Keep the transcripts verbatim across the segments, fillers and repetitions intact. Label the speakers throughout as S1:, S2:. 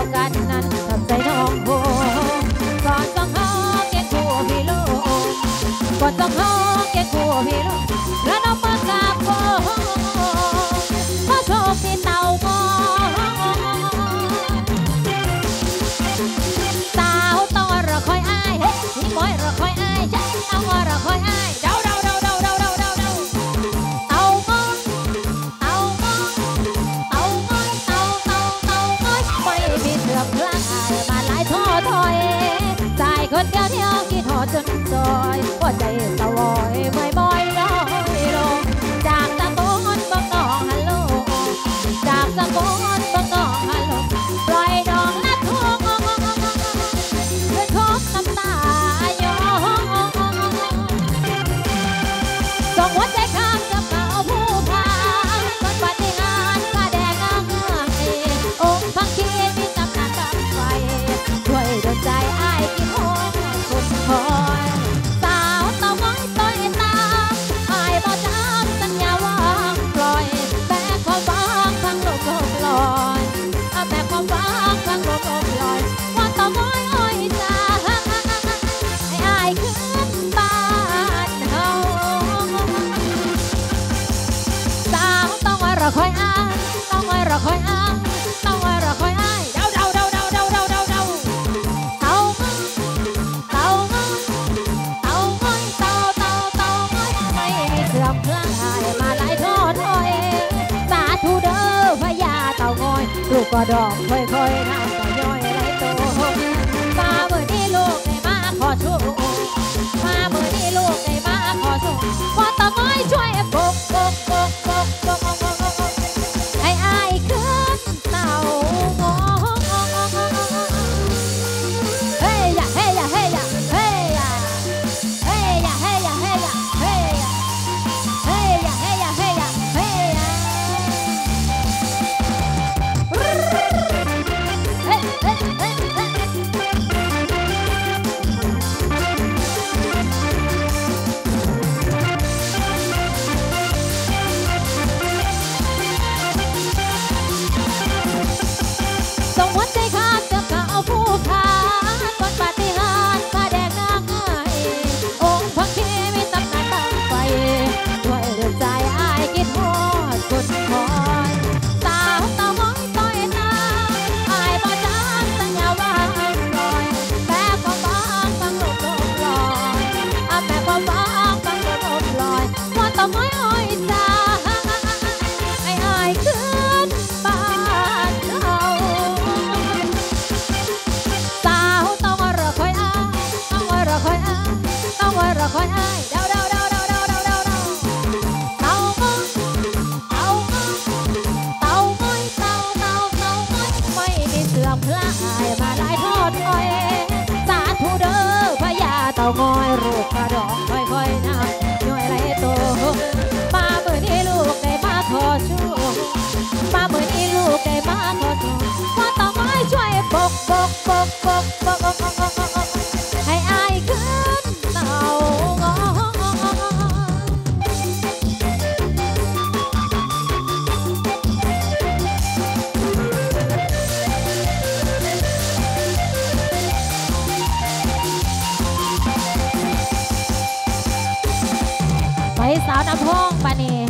S1: ยวกันนั้นทำใจน้องโหก่อนต้องห้องเก็บคู่พี่ลูกก่อนต้องห้องเก็บคู่พี่ลูกแล้วน้องมากราบโบขอโชคที่เต่างอยสาวต้องรอคอยอ้ายพี่มอยรอคอยอ้ายฉันต้องรอคอยอ้ายเดาเดาเดาเดาเดาเดาเดาเดาเต่างอยเต่างอยเต่างอยเต่าเต่าเต่างอยไม่มีเสื่อมคลายมาหลายท้อถอยใจคนเดียวเดียวคิดหอดจนซอยหัวใจสวอยไม่บ่อยลอยลงจากตะโกนบอกน้องฮัลโหลจากตะโกนบอกน้องฮัลโหลปล่อยดอกลัดทุ่งเพื่อคบน้ำตาย้อนส่งหัวใจข้ามกับเขาผู้พาคนปฏิหารกาแดงงามเอองค์พังคีมีตำนานดังไฟช่วยดลใจอ้ายกินหอมคนคอยสาวเต่างอยต้อยตามอ้ายบ่จำสัญญาวางปล่อยแบกความวางพังลมลมลอยแบกความวางพังลมลมลอยว่าเต่างอยอ้อยจ้าให้อ้ายขึ้นบ้านเฮาสาวต้องไว้รอคอยอ้ายต้องไว้รอคอยอ้ายต้องไว้รอคอยอ้ายเดาเดาเดาเดาเดาเดาเดาเดาเต่างอยเต่างอยเต่างอยเต่าเต่าเต่างอยไม่มีเสื่อมคลายมาหลายทอดถอยสาธุเด้อพญาเต่างอยลูกก็ดอกค่อยๆน้ำก็ย่อยไหลโตมาเมื่อนี้ลูกได้มาขอชูมาเมื่อนี้ลูกได้มาขอชูว่าเต่างอยช่วยปกปกปกปกปกให้อ้ายขึ้นเต่างอยเฮ้ยอย่าเฮ้ยอย่าเฮ้ยอย่าเฮ้ยอย่าเฮ้ยอย่าเฮ้ยอย่าเฮ้ยอย่าเฮ้ยอย่าเฮ้ยอย่าเฮ้ยอย่าเฮ้ยอย่าเฮ้ยอย่าเฮ้ยเฮ้ยเฮ้ยเฮ้ยส่งหัวใจข้ามกับเขาผู้พาคนปฏิหารย์มาแดงนางไอองค์พังคีมีตำนานบังไฟช่วยดลใจอ้ายคิดฮอดคนคอยสาวเต่างอยต้อยตามอ้ายบ่จำสัญญาวางปล่อยแบกความวางฟังลมลมลอยแบกความวางฟังลมลมลอยว่าเต่างอยอ้อยจ้าให้อ้ายขึ้นบ้านเฮาสาวต้องรอคอยอ้ายต้องรอคอยอ้ายต้องรอคอยอ้ายเดาเดาเดาเดาเดาเดาเดาเดาเต่างอยเต่างอยเต่างอยเต่าเต่าเต่างอยไม่มีเสื่อมคลายมาหลายทอดถอยสาธุเด้อพญาเต่างอยรูปกระดองค่อยๆน้ำย่อยไหลโตมาเมื่อนี้ลูกได้มาขอชูมาเมื่อนี้ลูกได้มาขอชูว่าเต่างอยช่วยปกปกปกปกปกให้อ้ายขึ้นเต่างอยไปสาวน้ำพองปานี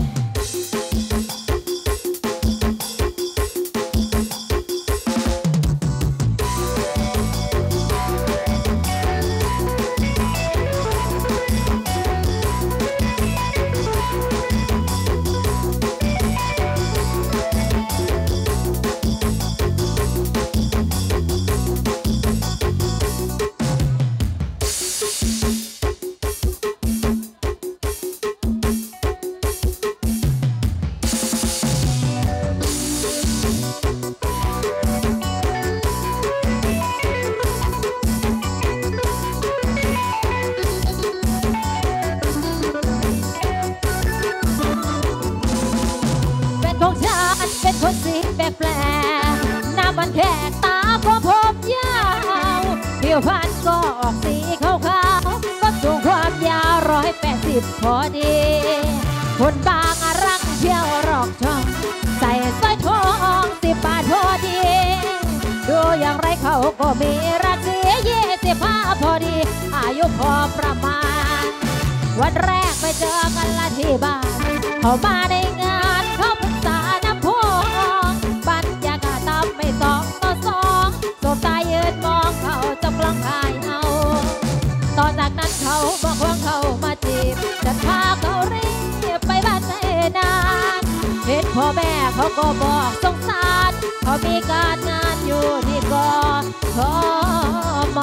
S1: เป็นคนสีแปลกๆหน้ามันแขกตาก็ผมยาวผิวพรรณก็ออกสีขาวๆก็สูงความยาวร้อยแปดสิบพอดีคนบางรักเที่ยวรอกช่องใส่สร้อยทองสิบบาทพอดีดูอย่างไรเขาก็มีราศียี่สิบห้าพอดีอายุพอประมาณวันแรกไปเจอกันละที่บ้านเขามาในงานเขาปรึกษาน้ำพุบรรยากาศตามไม่สองต่อสองสบตายืนมองเขาจับกล้องถ่ายเอาต่อจากนั้นเขาบอกว่าเขามาจีบจะพาเขารีบไปบ้านในนานเห็นพ่อแม่เขาก็บอกสงสารเขามีการงานอยู่ที่กทม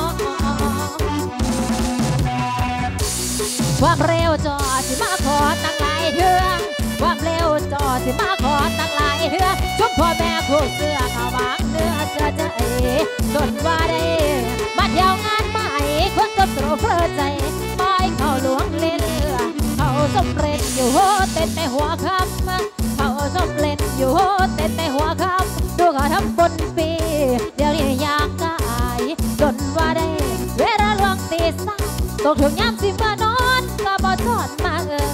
S1: ความเร็วจอสิมาขอตั้งหลายเทือความเร็วจอสิมาขอตั้งหลายเทือชุบพ่อแม่คู่เสื้อขาวางเนื้อเสื้อใจจนว่าได้บัดเดียวงานใหม่คนจบโตเพลิดใจปล่อยเขาหลวงเล่นเรือเขาสมเร็จอยู่เต้นในหัวคำเขาสมเร็จอยู่เต้นในหัวคำดูเขาทำบนปีเดี๋ยวนี้อยากกายจนว่าได้เวลาหลวงตีสามตกถึงยามสิมานอนก็บ่ทอดมาเออ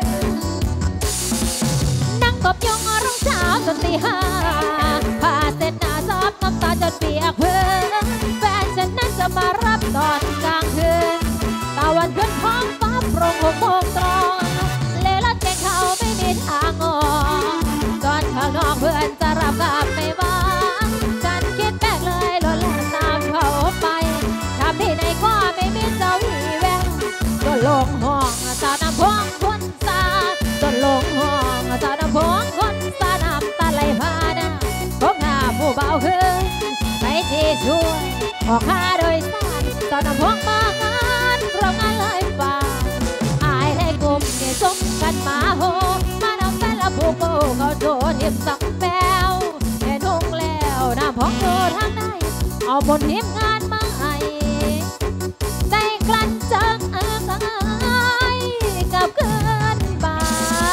S1: นั่งกบยงรองเท้าจนตีห้าผ้าเส้นหน้าซับน้ำตาจนเปียกเพื่อแฟนฉันนั้นจะมารับตอนกลางคืนตะวันขึ้นท้องฟ้าโปร่งหกโมงตรงเลรถเก่งเขาไม่มีทางออกจอดข้างนอกเพื่อนจะรับกลับไม่ว่าฉันคิดแบกเลยรถแล่นตามเขาไปทำที่ไหนก็ไม่มีเจ้าวี่แววจนลงห้องสาวน้ำพองคนสาจนลงห้องสาวน้ำพองคนสาน้ำตาไหลพาหน้าพบหน้าผู้เบาขึ้นไปที่ช่วยออกค่าโดยสารสาวน้ำพองมางานโรงงานเลยฝ่าอายให้กลุ่มเกสมกันมาโหมานำแฟนละผู้โกเขาโดนทิพสังแปวเห็นทุ่งแล้วน้ำพองโดนทางไหนเอาบนทิพงานมาให้ได้กลั่นจังเอิงไอกับเกินบา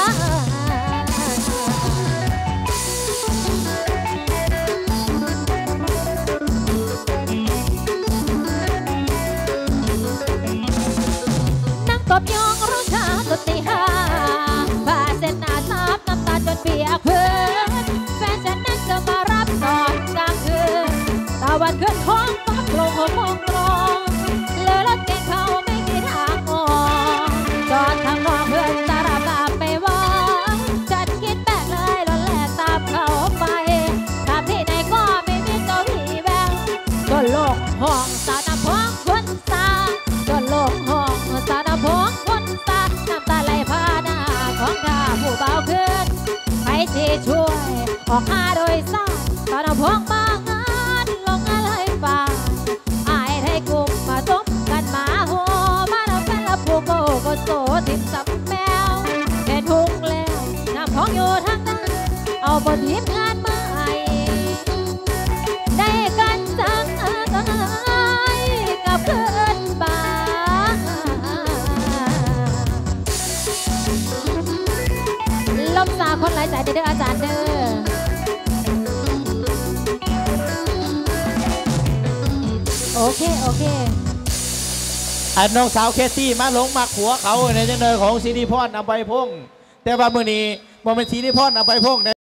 S1: นั่งกบยองร้องขาจนตีห้าผ้าเส้นหน้าซับน้ำตาจนเปียกพื้นแฟนฉันนั้นจะมารับตอนกลางคืนตะวันขึ้นท้องฟ้าโปร่งหกโมงตรงเลยรถเก่งเขาไม่มีทางออกจอดข้างนอกเพื่อนจะรับกลับไม่ว่าฉันคิดแบกเลยรถแล่นตามเขาไปทำที่ไหนก็ไม่มีเจ้าวี่แววจนโลกห้องสาวน้ำพองคนสาจนโลกห้องสาวน้ำพองคนสาน้ำตาไหลพาหน้าของข้าผู้เบาขึ้นใครที่ช่วยออกค่าโดยสารสาวน้ำพองมางานลงงานเลยฝ่าอายให้กลุ่มมาจมกันมาโหมาแล้วแฟนละผู้โกก็โสทิพสับแมวเห็นทุ่งแล้วน้ำพองอยู่ทางนั้นเอาบนทิพงานมาให้ได้กันจังเอิงไอกับเพื่อนบ้านลมสาคนหลายใจเด้ออาจารย์เด้อโอเคโอเค
S2: อันน้องสาวเคซี่มาหลงมาขัวเขาในจังเลยของสิริพรอภัยพงษ์แต่ว่ามื้อนี้บ่เป็นสิริพรอภัยพงษ์